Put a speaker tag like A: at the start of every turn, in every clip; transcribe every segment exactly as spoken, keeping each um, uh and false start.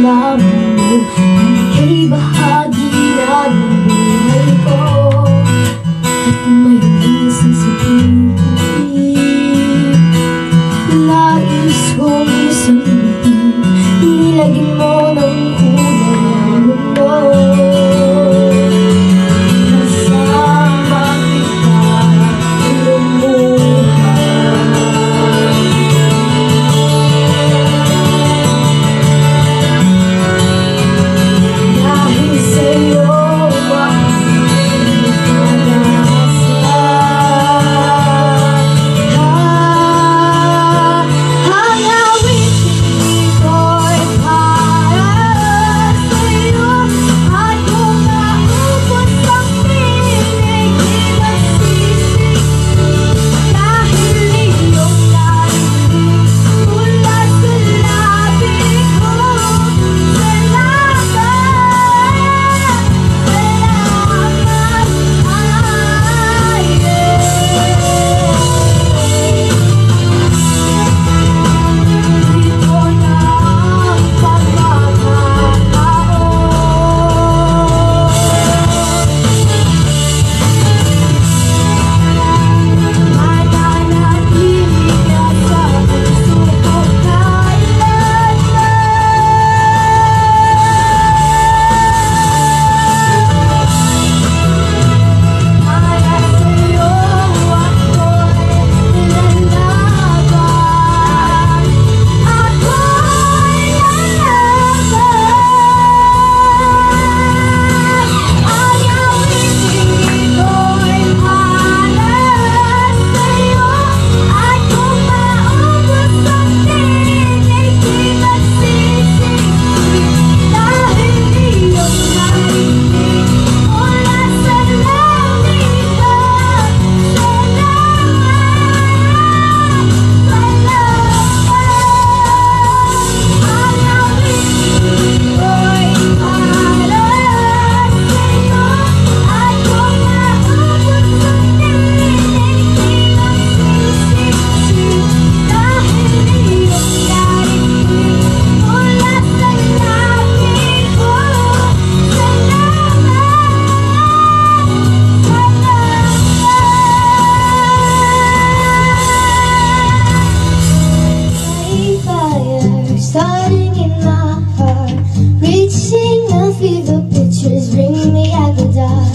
A: lamang mo na ika'y bahagi na ng buhay ko. At may isang sabihin, nais kong isang ngiti, nilagyan mo ng kulay ang mundo. Kasama kita lumuhay, dahil sa'yo starting in my heart, reaching a fever, pictures bring me at the dark.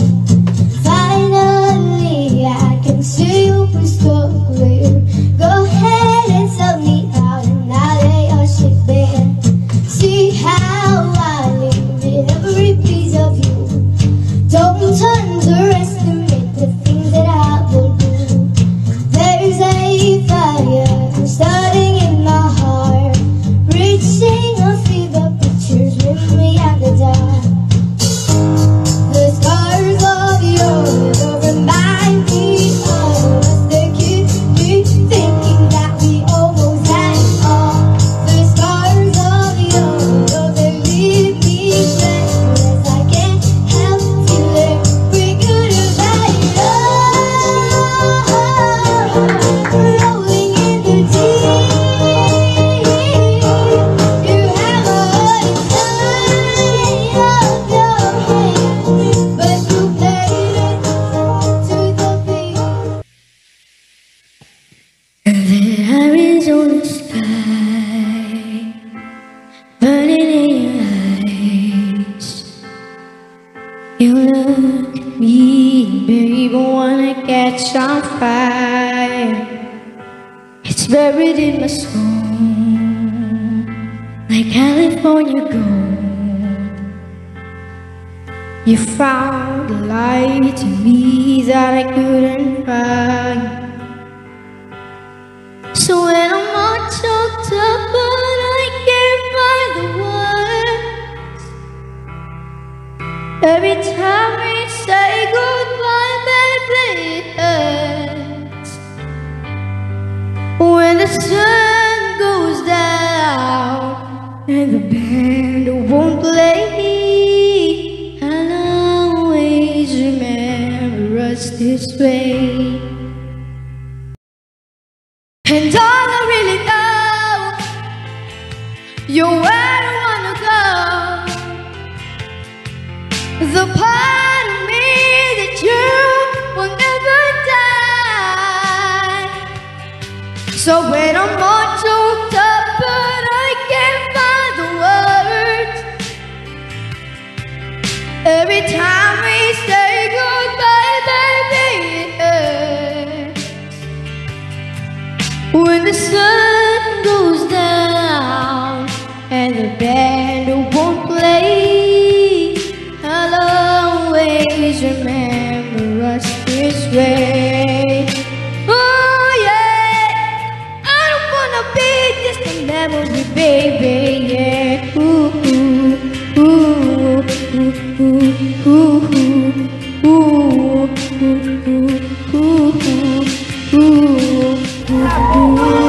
A: Finally I can see you crystal clear. Go ahead and tell me out, and I'll lay your shit bare. See how I live in every piece of you. Don't underestimate the things that I will do. There's a fire starting in my heart, reaching a fever, pictures with me at the dark. The scars of your love remind me of us. They keep me thinking that we almost had it all. The scars of your love, they leave me breathless. I can't help feeling we could have had it all. Rolling in the deep, you have a heart inside of your head, but you played it to the beat. And there are Arizona sky burning in your eyes. You look at me, baby, wanna catch on fire. It's buried in my soul, like California gold. You found a light in me that I couldn't find. So when I'm all choked up but I can't find the words, every time we say goodbye, baby, it hurts. When the sun goes down and the band won't play, I'll always remember us this way. And all I really know, you're where I wanna go. the part of me that you will never die. So when I'm all choked up but I can't find the words, every time we say goodbye, baby, it hurts. When the sun goes down and the band won't play, I'll always remember us this way. Oh yeah, I don't wanna be just a memory, baby, yeah. Ooh, ooh, ooh, ooh, ooh, ooh, ooh, ooh, ooh, ooh, ooh.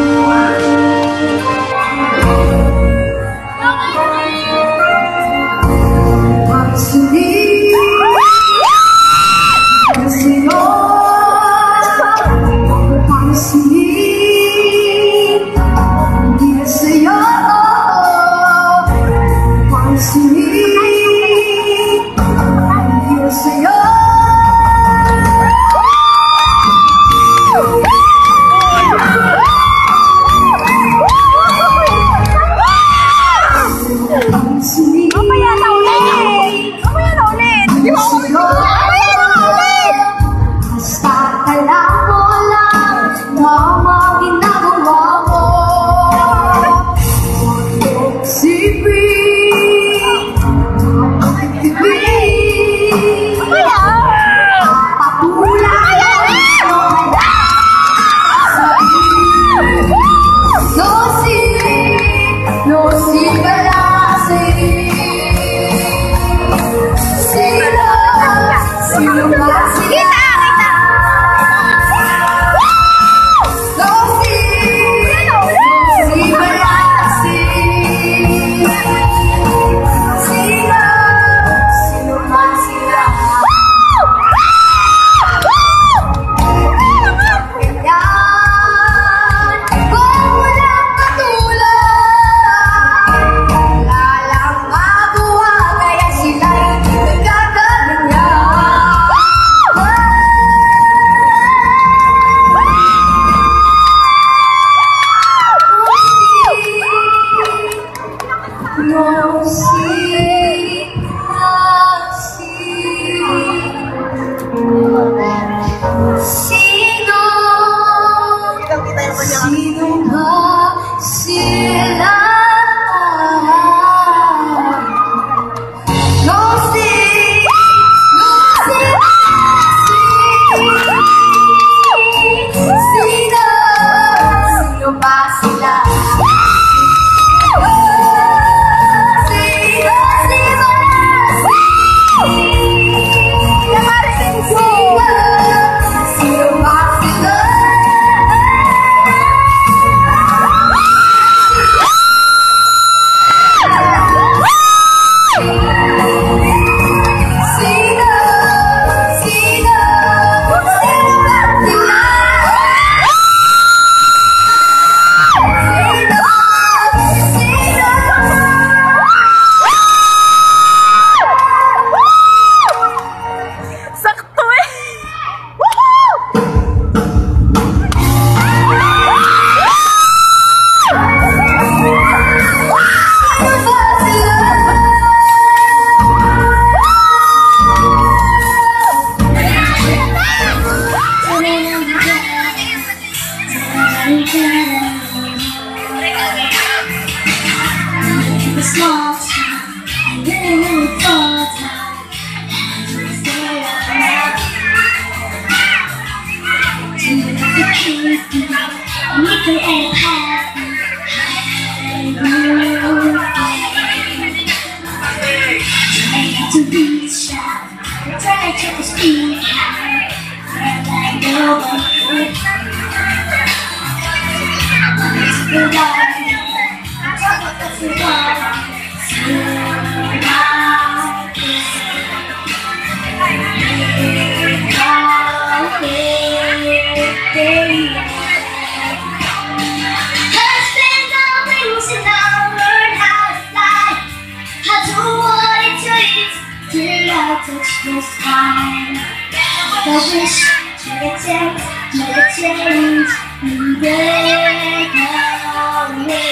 A: just fine. I wish you could take, you could change, and break away.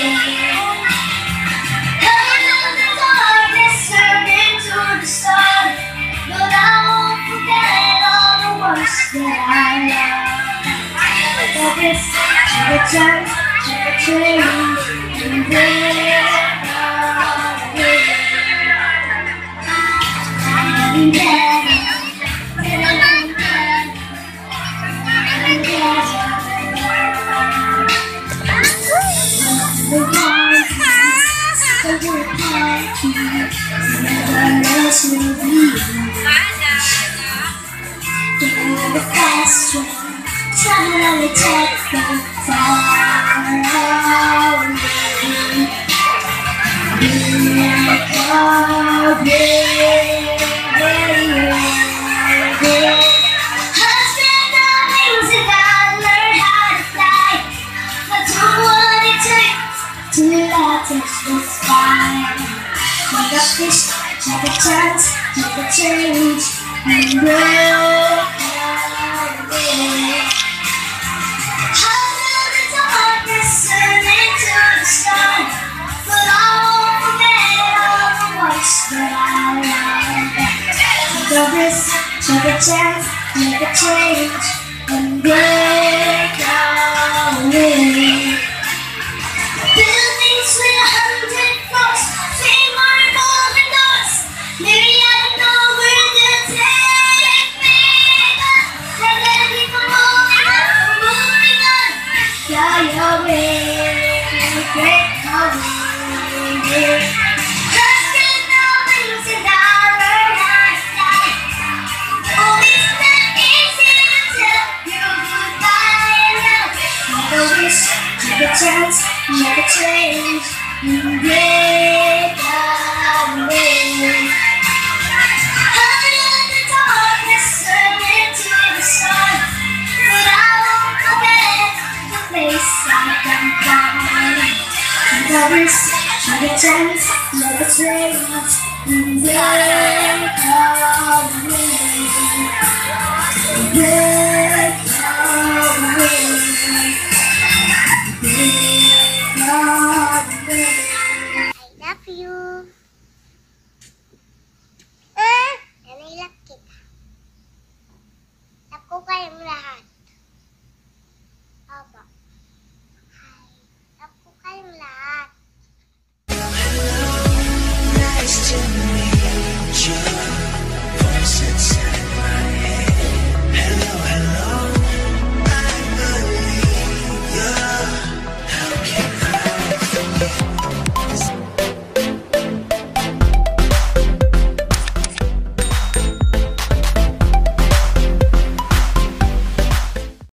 A: I know the darkness turned into the sun, but I won't forget all the ones that I love. I wish you could change, you could change, and break away. Travel on the telephone far away. Husband of wings and I learned how to fly. I don't want it to let it just fine. Like a fish, like a chance, like a change, and break away. How will the darkness turn into the sun? But I won't forget all the ones that I love. Take a risk, take a chance, make a change, and break away. Buildings with a hundred floors, fame or revolving doors. Maybe I don't know where they'll take me, but I'll let me go moving on, moving on. Fly away, break away. Husband of wings and I learned how to fly. Oh, it's not easy to tell you goodbye now. Make a wish, take a chance, make a change, and break away. I know the darkness turn into the sun, but I won't forget the place I can find. Take a risk, take a chance, make a change, and break away. Break away. Break away.
B: I love you.